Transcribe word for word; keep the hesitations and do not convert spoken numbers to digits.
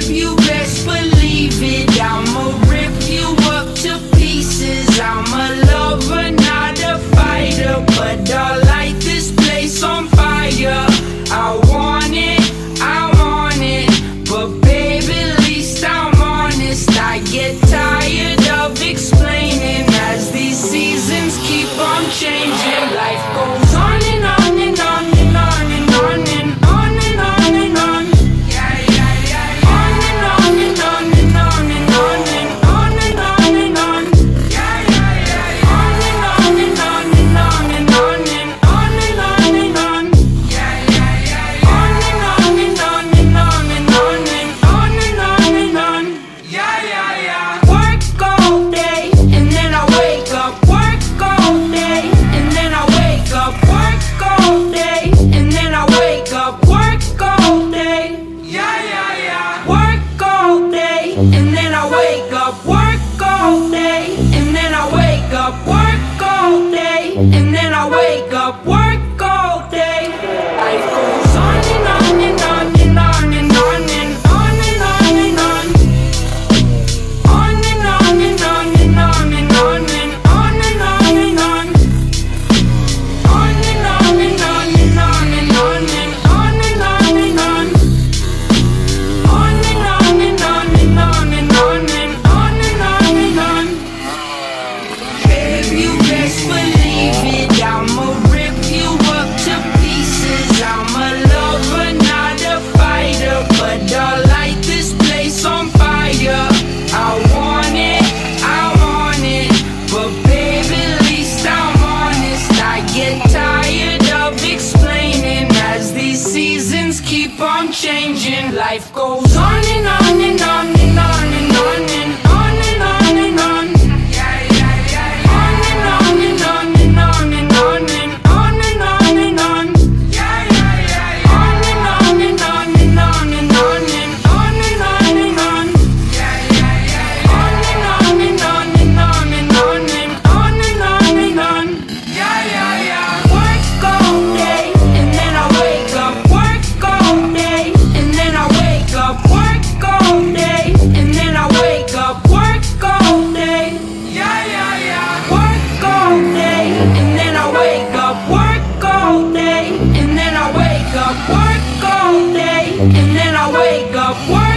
you best believe it. I'ma rip you up to pieces. I'm a lover, not a fighter, but I'll light this place on fire. I want it, I want it, but baby, at least I'm honest. I get tired of explaining as these seasons keep on changing. Life goes on and on and on and on and on and on and on and on. Yeah, yeah, yeah, yeah. On and on and on and on and on and on and on and on. Yeah, yeah, yeah, yeah. On and on and on and on and on and on and on and on. Yeah, yeah, yeah, yeah. On and on and on and on and on and on and on and on. Yeah, yeah, yeah. Work all day and then I wake up. Work all day and then I wake up. Work all day and then I wake up. Work all day. Yeah, yeah, yeah. Work all day and then I wake up. Work all day and then I wake up. Work all day and then I wake up. Work all day. Life goes on and on and on and on and on and on and on and on. On and on and on and on and on and on and on and on. On and on and on and on and on and on and on and on. On and on and on and on and on and on and on and on. Babe, you best believe it. I'ma rip you up to pieces. I'm a lover, not a fighter, but I'll light this place on fire. I want it, I want it, but baby, at least I'm honest. I get tired of explaining as these seasons keep on changing. Life goes on and on and on and on and on and on and on and on. Yeah, yeah, yeah, yeah. On and on and on and on and on and on and on and on. Yeah, yeah, yeah, yeah. On and on and on and on and on and on and on and on. Yeah, yeah, yeah, yeah. On and on and on and on and on and on and on and on. Yeah, yeah, yeah. Work all day and then I wake up. Work all day and then I wake up. Work all day and then I wake up. Work all day. Yeah, yeah, yeah. Work all day and then I wake up. Work all day and then I wake up. Work all day and then I wake up. Work